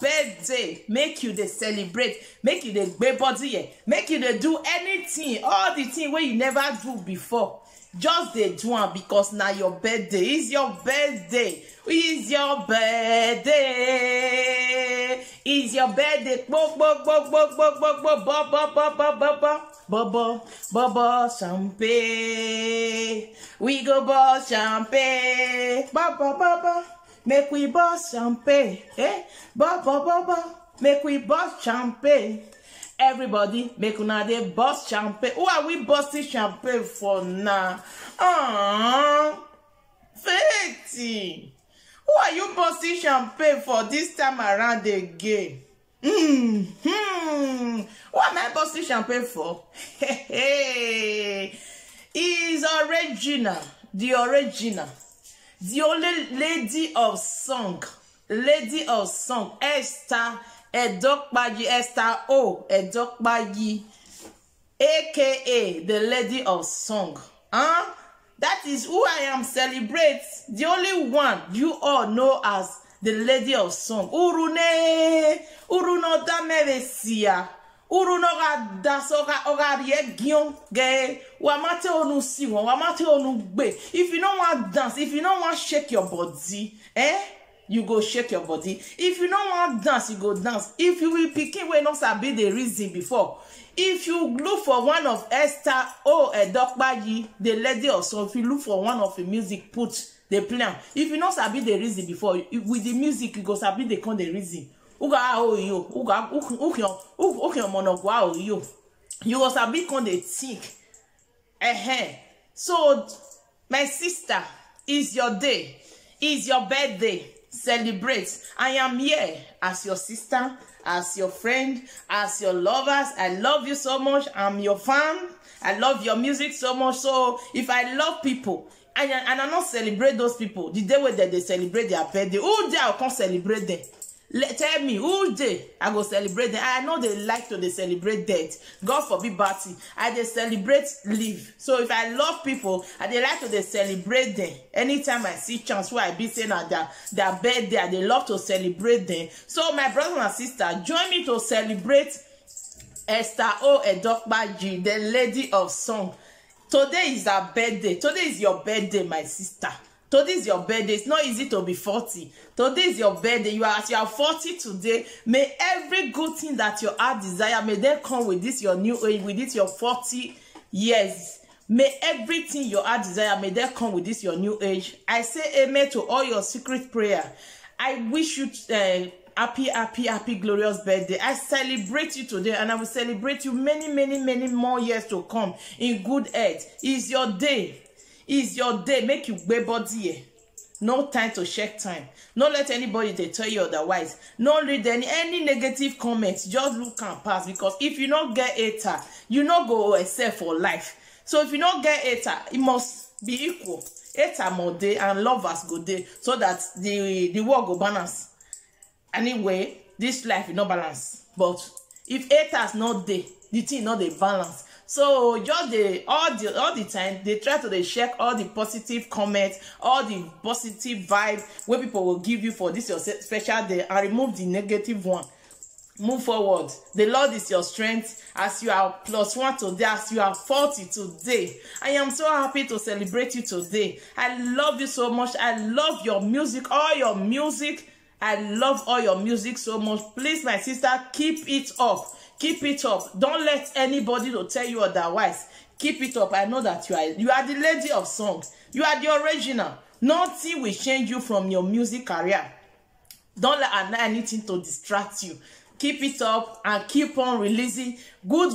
birthday, make you dey celebrate, make you dey gbe body, make you dey do anything, all the thing wey you never do before. Just dey do am because na your birthday. It's your birthday. It's your birthday. It's your birthday. Bo bo bo bo bo bo bo bo bo bo bo bo bo bo bo bo champagne. We go bust champagne. Ba ba ba ba. Make we bust champagne. Ba ba ba ba. Make we bust champagne. Everybody, make una dey bust champagne. Who are we busting champagne for now? Faith. Who are you busting champagne for this time around again? Who am I busting champagne for? Is original, the original, the only lady of song, Esther Edokpaji, Esther O Edokpaji, aka the lady of song. That is who I am celebrate. The only one you all know as the lady of song. Uruno damevesia. Uruno ga dasoga ogarie gion ge. Wamate onu siwon, wamate onu gbe. If you don't want dance, if you don't want shake your body, you go shake your body. If you don't want dance, you go dance. If you will pick we not sabi the reason before. If you look for one of Esther O Edokpaji, the lady of song, if you look for one of the music, put the plan. If you not sabi the reason before, with the music, you go sabi the con the reason. Uga o yo, uga monogwa o yo. You go sabi con the think. So, my sister, is your day, is your birthday. Celebrate. I am here as your sister, as your friend, as your lovers. I love you so much. I'm your fan. I love your music so much. So if I love people and I not celebrate those people, the day where they celebrate their birthday, who day I can't celebrate them? Tell me, who day I go celebrate them? I know they like to celebrate death. God forbid party. I celebrate live. So if I love people, I like to celebrate them. Anytime I see chance where I be saying that their birthday, they love to celebrate them. So my brother and sister, join me to celebrate Esther O Edokpaji, the lady of song. Today is her birthday. Today is your birthday, my sister. Today is your birthday. It's not easy to be 40. Today is your birthday. You are 40 today. May every good thing that your heart desire, may they come with this your new age, with this your 40 years. May everything your heart desire, may they come with this your new age. I say amen to all your secret prayer. I wish you happy, glorious birthday. I celebrate you today, and I will celebrate you many more years to come in good health. It's your day. It's your day. Make you gbe body. No time to check time. Don't let anybody they tell you otherwise. Don't read any negative comments. Just look and pass, because if you don't get hater, you not go excel for life. So if you don't get hater, it must be equal. Hater more day and lovers go day, so that the world go balance. Anyway, this life is not balance. But if haters not there, the thing not they balance. So just all the time they try to check all the positive comments, all the positive vibe where people will give you for this your special day, and remove the negative one. Move forward. The Lord is your strength. As you are +1 today, as you are 40 today, I am so happy to celebrate you today. I love you so much. I love your music, all your music. I love all your music so much. Please, my sister, keep it up. Keep it up. Don't let anybody to tell you otherwise. Keep it up. I know that you are the lady of song. You are the original. Nothing will change you from your music career. Don't allow anything to distract you. Keep it up and keep on releasing good,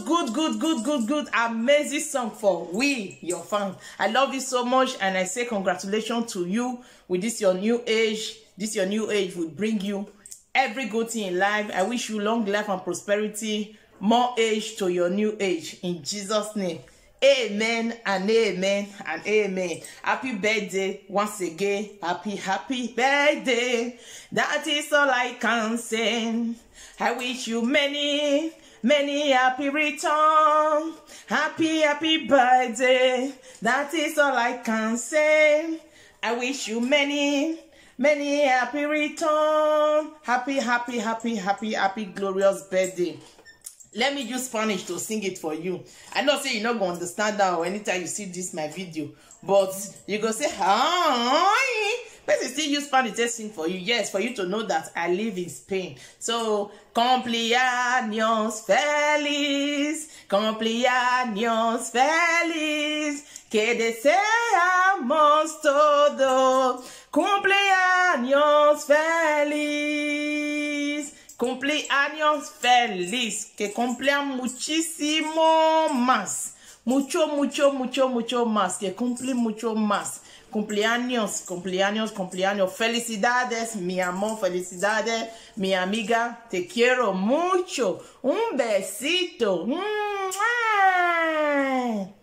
amazing song for we, your fans. I love you so much, and I say congratulations to you with this your new age. This your new age will bring you every good thing in life. I wish you long life and prosperity, more age to your new age. In Jesus' name, amen and amen and amen. Happy birthday once again. Happy birthday. That is all I can say. I wish you many happy return. Happy birthday. That is all I can say. I wish you many Many happy return. Happy, happy, happy, happy, happy, glorious birthday. Let me use Spanish to sing it for you. I know say you're not going to understand that anytime you see this my video. But you go say, hi. But you still use Spanish to sing for you. Yes, for you to know that I live in Spain. So, cumpleaños feliz. Cumpleaños feliz. Que deseamos todo. Cumpleaños feliz. Cumpleaños feliz. Que cumplan muchísimo más. Mucho, mucho, mucho, mucho más. Que cumple mucho más. Cumpleaños, cumpleaños, cumpleaños. Felicidades, mi amor, felicidades, mi amiga. Te quiero mucho. Un besito.